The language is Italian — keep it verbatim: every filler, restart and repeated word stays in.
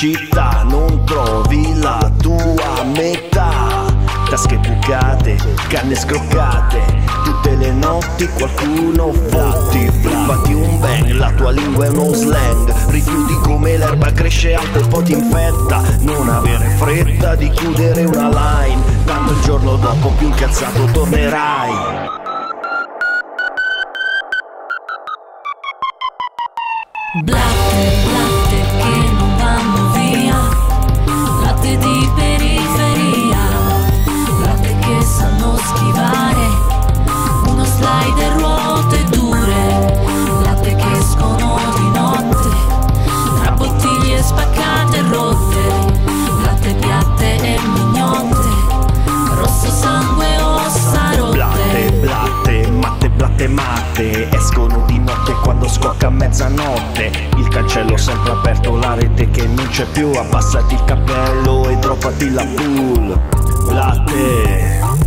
città non trovi la tua metà. Tasche bucate, canne scroccate, tutte le notti qualcuno fotti. Fatti un bang, la tua lingua è uno slang. Rifiuti come l'erba cresce alta e poi ti infetta. Non avere fretta di chiudere una line, tanto il giorno dopo più incazzato tornerai. Blatte, blatte che non vanno via, latte di periferia, latte che sanno schivare, uno slide e ruote dure, latte che escono di notte, tra bottiglie spaccate e rotte, latte piatte e mignotte, rosso sangue ossa rotte. Blatte, blatte, matte, blatte, matte, escono di notte quando scocca mezzanotte. Il cancello sempre aperto, la rete che non c'è più. Abbassati il cappello e droppati la pool. Latte,